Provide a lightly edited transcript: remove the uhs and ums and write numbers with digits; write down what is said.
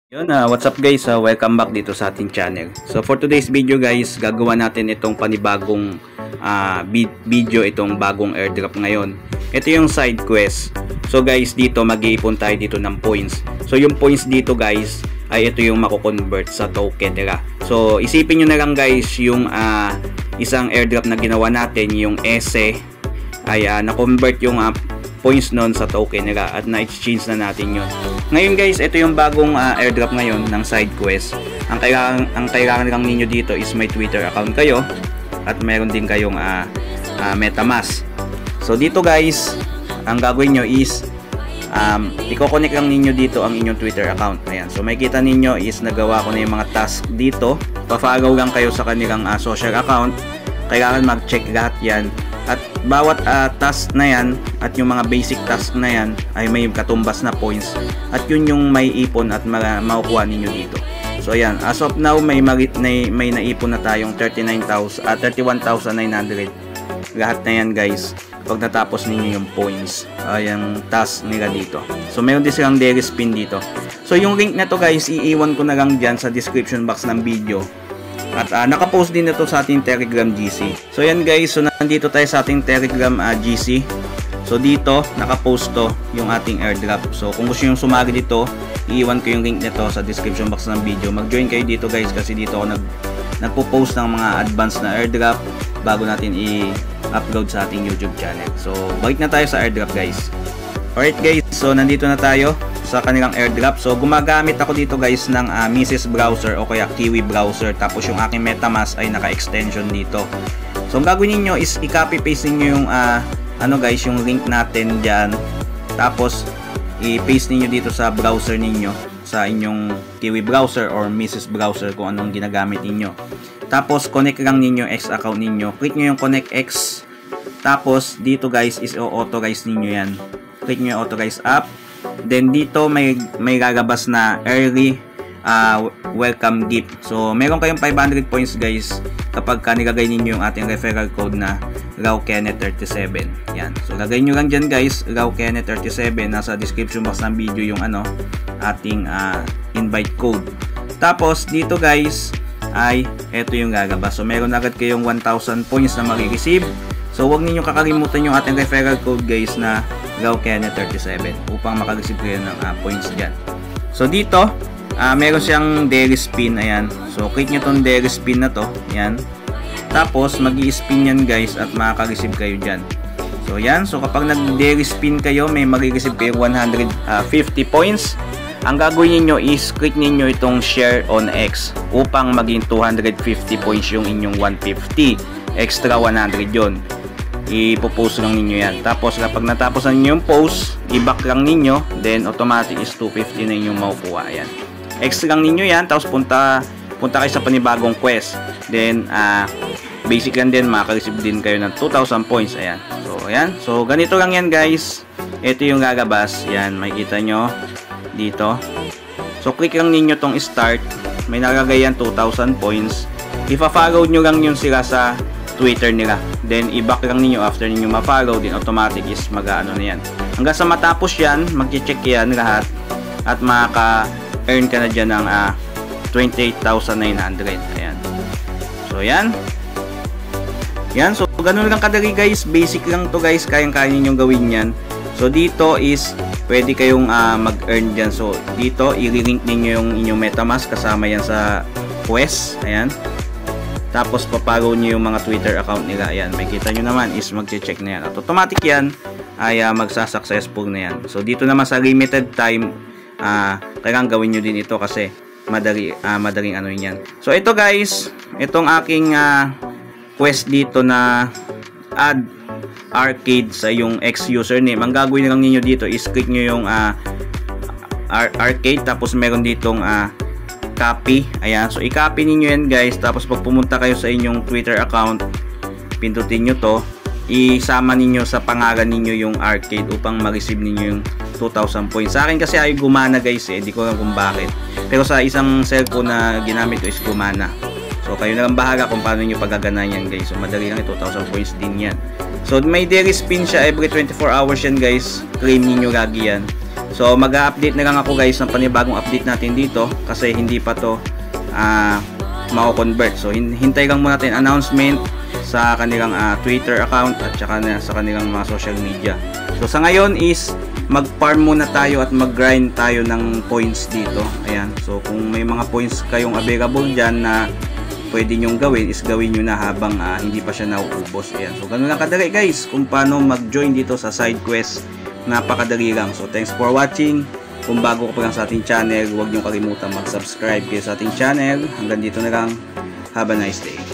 Yun, what's up guys, welcome back dito sa ating channel. So for today's video guys, gagawa natin itong panibagong video, itong bagong airdrop ngayon. Ito yung side quest. So guys, dito mag-iipon tayo dito ng points. So yung points dito guys, ay ito yung mako-convert sa token nila. So isipin nyo na lang guys, yung isang airdrop na ginawa natin, yung ESE, ay na-convert yung points nun sa token nila at na-exchange na natin yun. Ngayon guys, ito yung bagong airdrop ngayon ng side quest. Ang kailangan lang ninyo dito is may Twitter account kayo at meron din kayong MetaMask. So dito guys, ang gagawin nyo is i-connect lang ninyo dito ang inyong Twitter account. Ayan. So makikita ninyo is nagawa ko na yung mga task dito. Pa-follow lang kayo sa kanilang social account. Kailangan mag-check lahat yan. At bawat task na yan at yung mga basic task na yan ay may katumbas na points at yun yung may ipon at makukuha ninyo dito. So ayan, as of now may naipon na tayong 31,900 lahat na yan guys pag natapos ninyo yung points, yung task nila dito. So meron din silang daily spin dito. So yung link na to guys, iiwan ko na lang dyan sa description box ng video. At nakapost din ito sa ating Telegram GC. So yan guys, so nandito tayo sa ating Telegram GC. So dito nakapost to yung ating airdrop. So kung gusto niyo sumali dito, iiwan ko yung link nito sa description box ng video. Mag-join kayo dito guys kasi dito ako nagpo-post ng mga advanced na airdrop bago natin i-upload sa ating YouTube channel. So balik na tayo sa airdrop guys. Alright guys, so nandito na tayo sa kanilang airdrop. So gumagamit ako dito guys ng Mises browser o kaya Kiwi browser, tapos yung aking MetaMask ay naka-extension dito. So ang gagawin niyo is i-copy paste niyo yung guys, yung link natin diyan. Tapos i-paste niyo dito sa browser niyo, sa inyong Kiwi browser or Mises browser kung anong ginagamit niyo. Tapos connect lang niyo yung X account niyo. Click niyo yung connect X. Tapos dito guys is authorize niyo yan. Click niyo yung authorize app. Then dito may gagabas na early welcome gift. So meron kayong 500 points guys kapag nilagay ninyo yung ating referral code na RawKenneth37. Yan. So lagay nyo lang dyan guys, RawKenneth37. Nasa description box ng video yung ating invite code. Tapos dito guys ay eto yung gagabas. So meron agad kayong 1,000 points na mag-receive. So huwag ninyong kakalimutan yung ating referral code guys na RawKenneth37 upang makareceive kayo ng points dyan. So dito meron siyang daily spin. Ayan. So click nyo tong daily spin na to. Ayan. Tapos mag-i-spin yan guys at makaka-receive kayo dyan. So yan. So kapag nag-daily spin kayo, may mag-receive kayo 150 points. Ang gagawin niyo is click niyo itong share on X upang maging 250 points yung inyong 150. Extra 100 yon. Ipopost lang ninyo yan. Tapos kapag natapos na ninyo yung post, i-back lang ninyo, then automatic is 250 na inyong makukuha. Ayan. Extra lang ninyo yan, tapos punta kayo sa panibagong quest. Then basic lang din, makaka-receive din kayo ng 2,000 points. Ayan. So ayan. So ganito lang yan guys. Ito yung gagabas. Ayan, makikita nyo dito. So click lang ninyo tong start. May nalagay yan 2,000 points. Ipa-follow nyo lang yun sila sa Twitter nila. Then i-back lang ninyo after ninyo ma-follow, din automatic is mag-ano na yan. Hanggang sa matapos yan, mag-check yan lahat at makaka-earn ka na dyan ng 28,900. Ayan. So yan. Yan. So ganun lang kadali guys. Basic lang to guys. Kayang-kaya ninyong gawin yan. So dito is pwede kayong mag-earn dyan. So dito i-link ninyo yung inyong MetaMask kasama yan sa quest. Ayan. Tapos papagaw nyo yung mga Twitter account nila. Ayan, makikita nyo naman is mag-check na yan. At automatic yan ay magsa-successful na yan. So dito naman sa limited time, kailangan gawin nyo din ito kasi madaling ano yan. So ito guys, itong aking quest dito na add arcade sa yung X username. Ang gagawin lang ninyo dito is click nyo yung arcade, tapos meron ditong copy. Ayan. So i-copy niyo yan guys. Tapos pag pumunta kayo sa inyong Twitter account, pindutin nyo to. Isama niyo sa pangalan niyo yung arcade upang ma-receive niyo yung 2,000 points. Sa akin kasi ay gumana guys eh. Di ko alam kung bakit. Pero sa isang cellphone na ginamit ko is gumana. So kayo na lang bahala kung paano niyo pagaganahan yan guys. So madali lang 2,000 points din yan. So may daily spin siya every 24 hours yan guys. Claim niyo lagi yan. So mag-update na lang ako guys ng panibagong update natin dito kasi hindi pa to mako-convert. So hintay lang muna natin announcement sa kanilang Twitter account at saka sa kanilang mga social media. So sa ngayon is mag-farm muna tayo at mag-grind tayo ng points dito. Ayan. So kung may mga points kayong available dyan na pwede nyong gawin, is gawin nyo na habang hindi pa siya nauubos. Ayan. So ganun lang kadali guys kung paano mag-join dito sa side quest. Napakadali lang. So thanks for watching. Kung bago ka pa lang sa ating channel, huwag nyo kalimutan mag-subscribe kayo sa ating channel. Hanggang dito na lang. Have a nice day.